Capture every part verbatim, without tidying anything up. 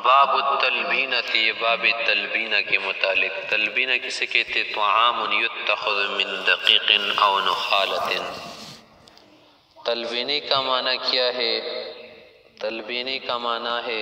باب التلبینۃ، یہ باب تلبینہ کے متعلق۔ تلبینہ کسے کہتے؟ طعام یتخذ من دقیق او نخالۃ۔ تلبینے کا معنی کیا ہے؟ تلبینے کا معنی ہے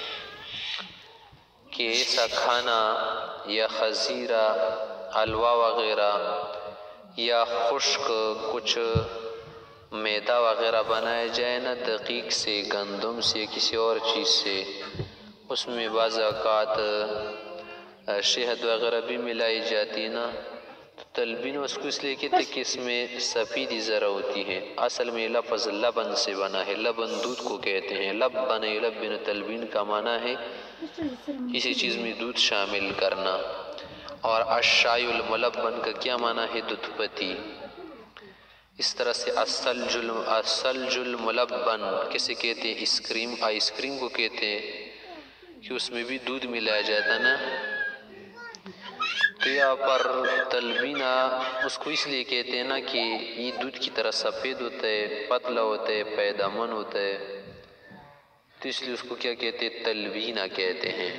کہ ایسا کھانا یا خزیرہ، حلوہ وغیرہ یا خشک کچھ میدا وغیرہ بنایا جائے نا دقیق سے، گندم سے، کسی اور چیز سے، اس میں بعض اوقات شہد وغیرہ بھی ملائی جاتی نا، تو تلبین اس کو اس لیے کہتے کہ اس میں سفیدی ذرا ہوتی ہے۔ اصل میں لفظ لبن سے بنا ہے، لبن دودھ کو کہتے ہیں۔ لبن یلبن، تلبین کا معنی ہے کسی چیز میں دودھ شامل کرنا۔ اور الشای الملبن کا کیا معنی ہے؟ دودھ پتی۔ اس طرح سے الثلج الثلج الملبن کسے کہتے ہیں؟ آئس کریم، آئس کریم کو کہتے ہیں کہ اس میں بھی دودھ ملایا جاتا نا۔ تو یہاں پر تلبینہ اس کو اس لیے کہتے ہیں نا کہ یہ دودھ کی طرح سفید ہوتا ہے، پتلا ہوتا ہے، پیدامن ہوتا ہے، تو اس لیے اس کو کیا کہتے ہیں؟ تلبینہ کہتے ہیں۔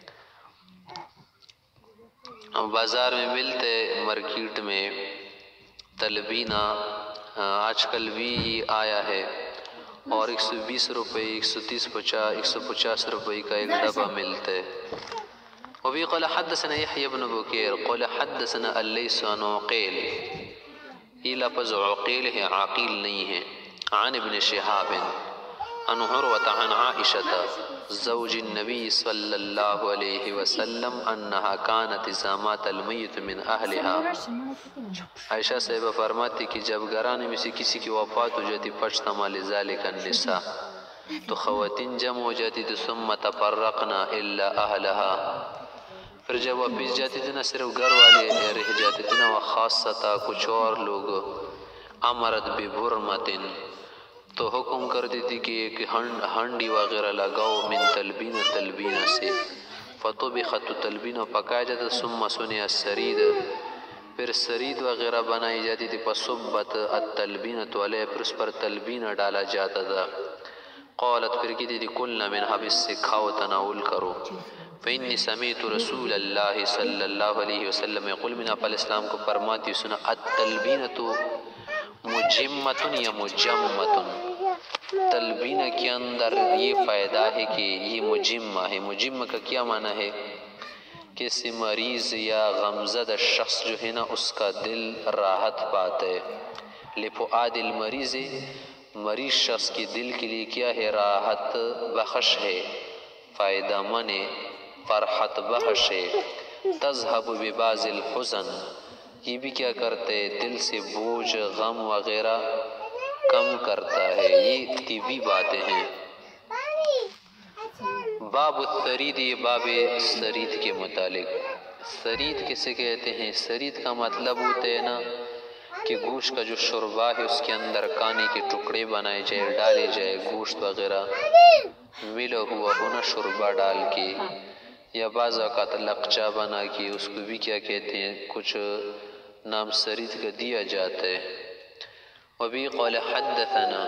بازار میں ملتے مارکیٹ میں تلبینہ، آج کل بھی آیا ہے، اور ایک سو بیس روپے، ایک سو تیس پچاس ایک سو پچاس روپے کا ایک ڈبہ ملتا ہے۔ وبی قال حدثنا یحیی بن بکیر قال حدثنا اللیث عن عقیل، یہ لفظ عقیل ہے، عقیل نہیں ہے، عن ابن شہاب عن عروة عن عائشة زوج النبی صلی اللہ علیہ وسلم انہا کانت اذا مات المیت من اہلها۔ عائشہ صاحبہ فرماتی کہ جب گھرانے میں سے کسی کی وفات ہو جاتی فاجتمع لذلك النساء، تو خواتین جمع ہو جاتی تھی، ثم تفرقنا الا اہلها، پھر جب واپس جاتی تھی نا صرف گھر والے رہ جاتے تھے نا، وخاصتا کچھ اور لوگ، امرت ببرمت، تو حکم کر دیتی کہ ایک ہنڈی وغیرہ لگاؤ، من تلبینہ، تلبینہ سے، فطبخت، تلبینہ پکایا جاتا، ثم سنی السرید، پھر سرید وغیرہ بنائی جاتی تھی، فصبت التلبینۃ علیہ، پھر اس پر تلبینہ ڈالا جاتا تھا۔ قالت، پھر کہتی تھی کلنا منہا، اس سے کھاؤ، تناول کرو، فإنی سمیت رسول اللہ صلی اللہ علیہ وسلم یقول، من آپ علیہ السلام کو فرماتی سنا، التلبینۃ مجمۃ یا مجمۃ، تلبینہ کے اندر یہ فائدہ ہے کہ یہ مجمہ ہے۔ مجمہ کا کیا معنی ہے؟ کسی مریض یا غمزدہ شخص جو ہے نا اس کا دل راحت پاتا ہے، لفؤاد المریض، مریض شخص کے دل کے لیے کیا ہے؟ راحت بخش ہے، فائدہ مند ہے، فرحت بخش ہے۔ تذہب ببعض الحزن، یہ بھی کیا کرتے ہیں؟ دل سے بوجھ، غم وغیرہ کم کرتا ہے، یہ طبی باتیں ہیں۔ باب الثرید، یہ باب سرید کے متعلق۔ سرید کسے کہتے ہیں؟ سرید کا مطلب ہوتا ہے نا کہ گوشت کا جو شوربہ ہے اس کے اندر کانے کے ٹکڑے بنائے جائے، ڈالے جائے، گوشت وغیرہ ملا ہوا ہونا شوربہ ڈال کے، یا بعض اوقات لقچہ بنا کے، اس کو بھی کیا کہتے ہیں؟ کچھ نام سرید کا دیا جاتا ہے۔ وبی قال حدثنا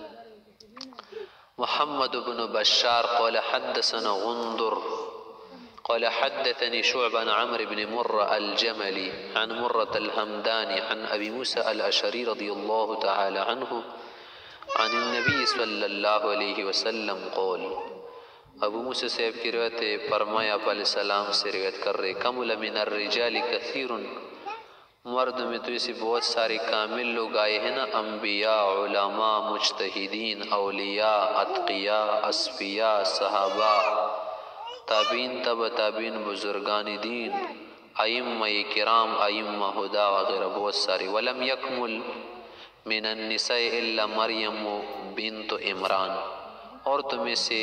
محمد بن بشار قال حدثنا غندر قال حدثني شعبة عن عمرو بن مرة الجملي عن مرة الهمداني عن أبي موسى الأشعري رضي الله تعالى عنه عن النبي صلى الله عليه وسلم قال، ابو موسیٰ صاحب کی روایت ہے، فرمایا آپ علیہ السلام سے روایت کر رہے، کمل من الرجال کثیر، مرد میں تو ایسے بہت سارے کامل لوگ آئے ہیں نا، انبیاء، علماء، مجتہدین، اولیاء، اتقیاء، اصفیاء، صحابہ، تابعین، تبع تابعین، بزرگان دین، ائمہ کرام، ائمہ ہدا وغیرہ بہت سارے۔ ولم یکمل من النساء الا مریم بنت عمران، عورتوں میں سے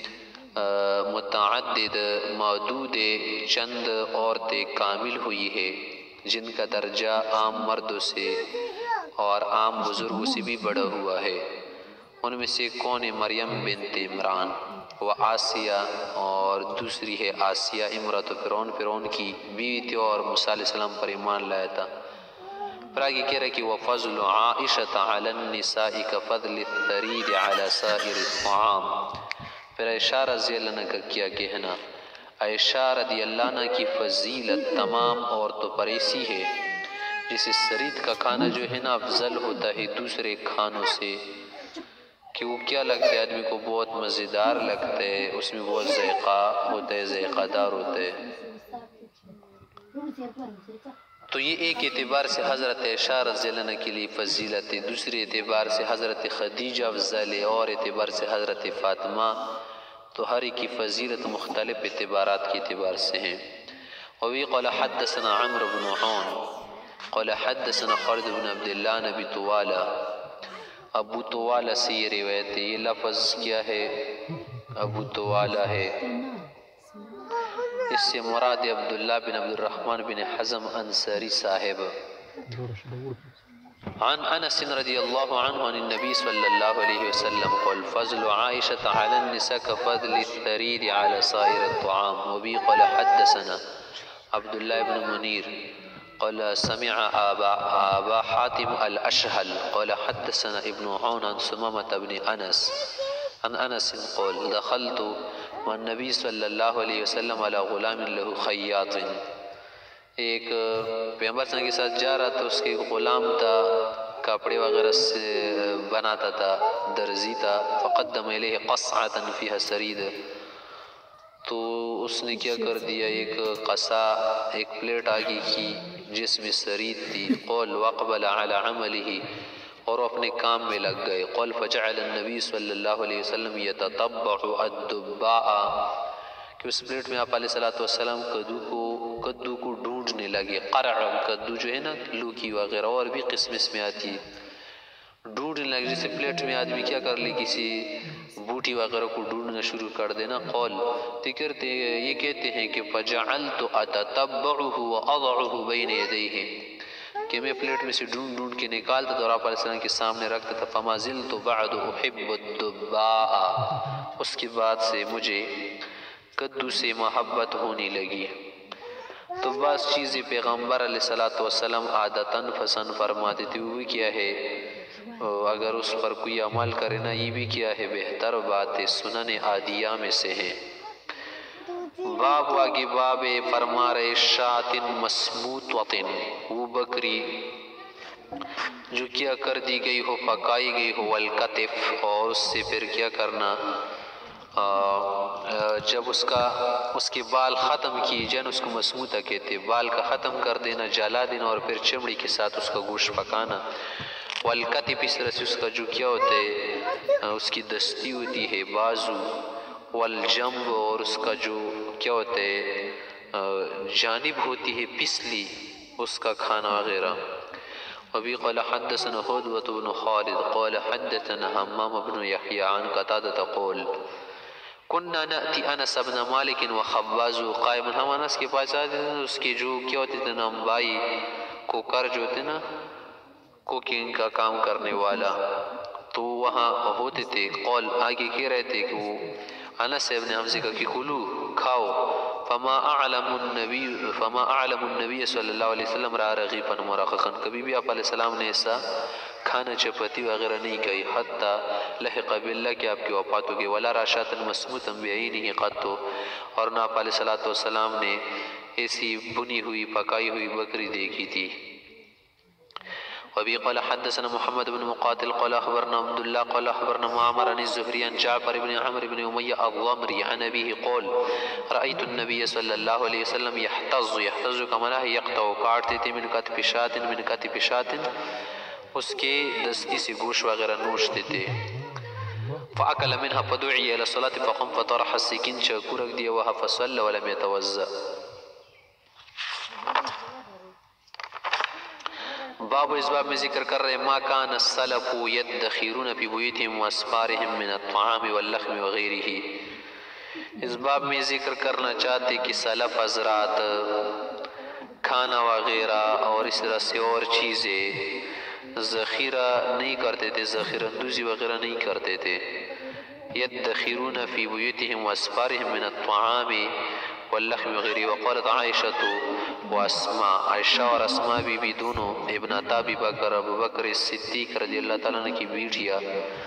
متعدد معدود چند عورتیں کامل ہوئی ہے جن کا درجہ عام مردوں سے اور عام بزرگوں سے بھی بڑا ہوا ہے۔ ان میں سے کون ہے؟ مریم بنت عمران، وہ آسیہ، اور دوسری ہے آسیہ امرأۃ فرعون، فرعون کی بیوی تھی اور موسیٰ علیہ السلام پر ایمان لایا تھا۔ پھر آگے کہہ رہا ہے کہ وفضل عائشة علی النساء کفضل الثرید علی سائر الطعام، پھر عائشہ رضی اللہ عنہ کا کیا کہنا؟ عائشہ رضی اللہ عنہ کی فضیلت تمام عورتوں پر ایسی ہے جسے سرید کا کھانا جو ہے نا افضل ہوتا ہے دوسرے کھانوں سے، کہ وہ کیا لگتا ہے آدمی کو بہت مزیدار لگتا ہے، اس میں بہت ذائقہ ہوتا ہے، ذائقہ دار ہوتا ہے۔ تو یہ ایک اعتبار سے حضرت عائشہ رضی اللہ عنہ کے لیے فضیلت ہے، دوسرے اعتبار سے حضرت خدیجہ افضل ہے، اور اعتبار سے حضرت فاطمہ، تو ہر ایک کی فضیلت مختلف اعتبارات کے اعتبار سے ہیں۔ وبه قال حدثنا عمرو بن عون قال حدثنا خالد بن عبد الله عن ابی طوالہ، ابو طوالہ سے یہ روایت ہے، یہ لفظ کیا ہے؟ ابو طوالہ ہے، اس سے مراد عبداللہ بن عبد الرحمن بن حزم انصاری صاحب۔ عن انس رضی اللہ عنہ عن النبی صلی اللہ علیہ وسلم قال فضل عائشة على النساء كفضل الثريد على سائر الطعام۔ وبه قال حدثنا عبداللہ بن منیر قال سمع آبا, آبا حاتم الاشہل قال حدثنا ابن عون عن سمامة بن انس عن انس قال دخلت مع النبی صلی اللہ علیہ وسلم على غلام له خیاط، ایک پیغمبر صلی اللہ کے ساتھ جا رہا تھا، اس کے غلام تھا، کپڑے وغیرہ سے بناتا تھا، درزی تھا، فقدم الیہ قصعة فیہا سرید، تو اس نے کیا کر دیا، ایک قصا ایک پلیٹ آگے کی جس میں سرید تھی، قول وقبل علی عملہ، اور اپنے کام میں لگ گئے، قول فجعل النبی صلی اللہ علیہ وسلم یتتبع الدباء، کہ اس پلیٹ میں آپ علیہ السلام کدو کو کدو کو ڈھونڈنے لگے، قرع کدو جو ہے نا لوکی وغیرہ اور بھی قسم اس میں آتی ہے، ڈھونڈنے لگے، جیسے پلیٹ میں آدمی کیا کر لے کسی بوٹی وغیرہ کو ڈھونڈنا شروع کر دینا، قول تکرتے یہ کہتے ہیں کہ فجعلت اتتبعه واضعه بین یدیہ، کہ میں پلیٹ میں سے ڈھونڈ ڈھونڈ کے نکالتا تھا اور آپ علیہ السلام کے سامنے رکھتا تھا، فما زلت بعد احب الدباء، اس کے بعد سے مجھے کدو سے محبت ہونے لگی۔ تو بعض چیزیں پیغمبر علیہ السلام عادتاً پسند فرماتے تھے، وہ کیا ہے، اگر اس پر کوئی عمل کرے نا، یہ بھی کیا ہے بہتر بات ہے، سنن عادیہ میں سے ہے۔ باب آگے باب فرما رہے شاۃ مسموطۃ، وہ بکری جو کیا کر دی گئی ہو، پکائی گئی ہو، والکتف، اور اس سے پھر کیا کرنا، جب اس کا اس کے بال ختم کیے جائیں، اس کو مسموطہ کہتے، بال کا ختم کر دینا، جلا دینا، اور پھر چمڑی کے ساتھ اس کا گوشت پکانا۔ والکتف اس طرح سے اس کا جو کیا ہوتا ہے، اس کی دستی ہوتی ہے، بازو، والجنب، اور اس کا جو کیا ہوتا ہے جانب ہوتی ہے پسلی، اس کا کھانا وغیرہ۔ وبه قال حدثنا خدوة بن خالد قال حدثنا حمام بن يحيى عن قتادة قال كنا نأتي انس بن مالك وخبازه قائم، ہم انس کے پاس آتے تھے، اس کے جو کیا ہوتے تھے نا بائی کوکر جو ہوتے نا کوکنگ کا کام کرنے والا، تو وہاں ہوتے تھے، قول آگے کہہ رہے تھے کہ وہ انس ابن حمزہ کا کہ کلو کھاؤ، فما اعلم النبی فما اعلم النبی صلی اللہ علیہ وسلم را رغیفا مرققا، کبھی بھی آپ علیہ السلام نے ایسا کھانا چپاتی وغیرہ نہیں کہی، حتی لحق باللہ کہ آپ کی وفات ہوگی، ولا راشاتا مسموطا بعینہ قط، اور نہ آپ علیہ السلام نے ایسی بنی ہوئی پکائی ہوئی بکری دیکھی تھی۔ وبه قال حدثنا محمد بن مقاتل قال اخبرنا عبد الله قال اخبرنا معمر عن الزهري عن جعفر بن عمرو بن اميه الضمري عن ابيه قال رايت النبي صلى الله عليه وسلم يحتز يحتز كما لا يقطع، کاٹتے تھے، من کتف شاۃ من کتف شاۃ، اس کے دستی سے گوشت وغیرہ نوچتے تھے، فاكل منها فدعي الى الصلاه فقام فطرح السكين، چاقو رکھ دیا وہاں، فصلى ولم يتوضا۔ باب اس باب میں ذکر کر رہے ما کان السلف يدخرون فی بیوتهم واسفارهم من الطعام واللحم وغیرہ، اس باب میں ذکر کرنا چاہتے کہ سلف حضرات کھانا وغیرہ اور اس طرح سے اور چیزیں ذخیرہ نہیں کرتے تھے، ذخیرہ اندوزی وغیرہ نہیں کرتے تھے، يدخرون فی بیوتهم واسفارهم من الطعام واللحم وغیرہ۔ وقالت عائشہ و اسماء، عائشہ اور اسماء بی بی دونوں ابنتا ابی بکر ابو بکر صدیق رضی اللہ تعالیٰ عنہ کی بیٹیا،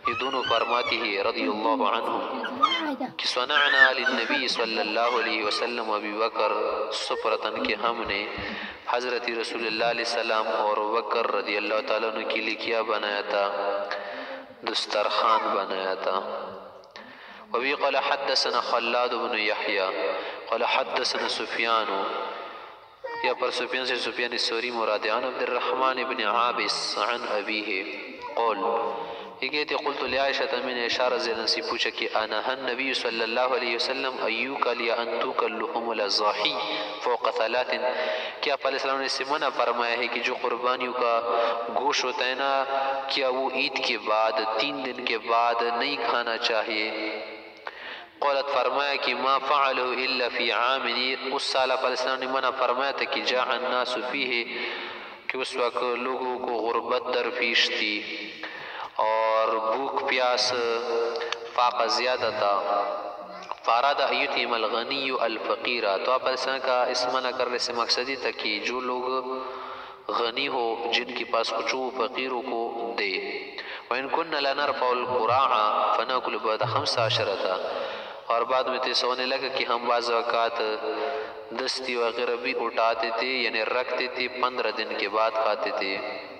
یہ دونوں فرماتی ہے رضی اللہ عنہ کہ صنعنا للنبی صلی اللہ علیہ وسلم ابی بکر سفرتن کہ ہم نے حضرت رسول اللہ علیہ السلام اور بکر رضی اللہ تعالیٰ عنہ کے لیے کیا بنایا تھا؟ دسترخوان بنایا تھا۔ وبی قال حدثنا خلاد بن یحییٰ قال حدثنا سفیان، یا پر سفیان سے سفیان الثوری مراد عن عبد الرحمن بن عابس عن ابیہ قول، یہ کہتے قلت لعائشہ من اشارہ زیدن سے پوچھا کہ انہا النبی صلی اللہ علیہ وسلم ایوکا لیا انتوکا اللحم الازاحی فوق ثلاث، کیا آپ علیہ السلام نے اس سے منع فرمایا ہے کہ جو قربانیوں کا گوشت ہوتا ہے نا، کیا وہ عید کے بعد تین دن کے بعد نہیں کھانا چاہیے؟ قولت فرمایا کہ ما فعلہ الا فی عامنی، اس سال آپ علیہ السلام نے منع فرمایا تھا کہ جاء الناس فیہ، کہ اس وقت لوگوں کو غربت درپیش تھی اور بھوک پیاس فاقہ زیادہ تھا، فاراد ایتیم الغنی الفقیرہ، تو آپ علیہ السلام کا اس منع کرنے سے مقصد ہی تھا کہ جو لوگ غنی ہو جن کے پاس کچھ وہ فقیروں کو دے۔ وَإِن كُنَّ لَنَرْفَعُ الْقُرَاعَ فَنَأْكُلُ بَعْدَ خَمْسَ عَشَرَةَ، اور بعد میں تے سونے لگا کہ ہم بعض اوقات دستی وغیرہ بھی اٹھاتے تھے، یعنی رکھتے تھے، پندرہ دن کے بعد کھاتے تھے۔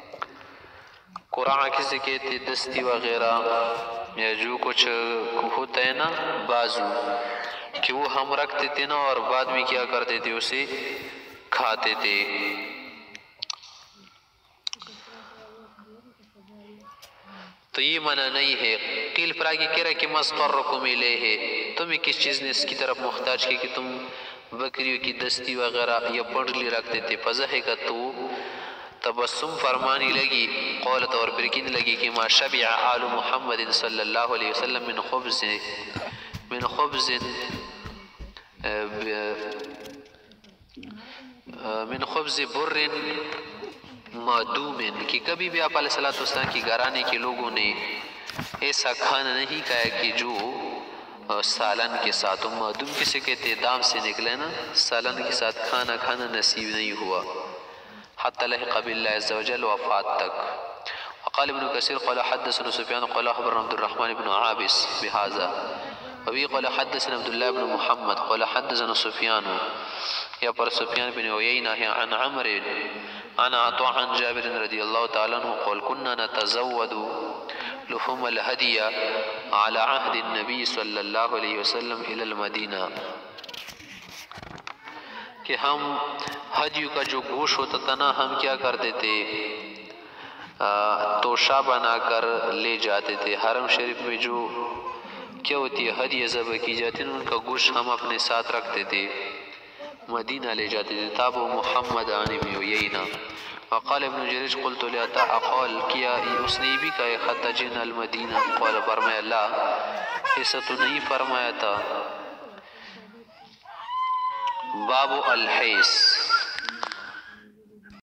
قرآن کسے کہتے دستی وغیرہ یا جو کچھ ہوتا ہے نا بازو، کہ وہ ہم رکھتے تھے نا اور بعد میں کیا کرتے تھے، اسے کھاتے تھے۔ تو یہ منع نہیں ہے۔ قیل پر آگے کہہ رہا ہے کہ مَسْطَرَّكُمْ إِلَيْهِ، تمہیں کس چیز نے اس کی طرف مختاج کی کہ تم بکریوں کی دستی وغیرہ یا پنڈلی رکھتے تھے؟ فَضَحِكَتْ، تو تبسم فرمانی لگی، قولت اور پھر کہنے لگی کہ ما شبع آل محمد صلی اللہ علیہ وسلم من خبز من خبز من خبز بر معدوم، کہ کبھی بھی آپ علیہ السلام کی گھرانے کے لوگوں نے ایسا کھانا نہیں کھایا کہ جو سالن کے ساتھ، معدوم کسے کہتے دام سے نکلے نا، سالن کے ساتھ کھانا کھانا نصیب نہیں ہوا حتی لحق باللہ عز وجل، وفات تک۔ وقال ابن کثیر قال حدثنا سفیان قال اخبرنا عبد الرحمن بن عابس بهذا، وبه قال حدثنا عبد الله بن محمد قال حدثنا سفیان، یا پر سفیان بن عیینہ ہے عن عمر عن عطاء عن جابر رضی اللہ تعالیٰ عنہ قال كنا نتزود لحوم الہدی على عہد النبی صلی اللہ علیہ وسلم الى المدینہ، کہ ہم ہدیوں کا جو گوشت ہوتا تھا نا، ہم کیا کرتے تھے، توشہ بنا کر لے جاتے تھے۔ حرم شریف میں جو کیا ہوتی ہے ہدیہ ذبح کی جاتی ہے، ان کا گوشت ہم اپنے ساتھ رکھتے تھے، مدینہ لے جاتے تھے۔ تاب محمد عن ابن عیینہ وقال ابن جریج قلت لعطاء قال، کیا اس نے بھی کہا حتی جئنا المدینہ، قال فرمایا لا، ایسا تو نہیں فرمایا تھا۔ باب الحیث،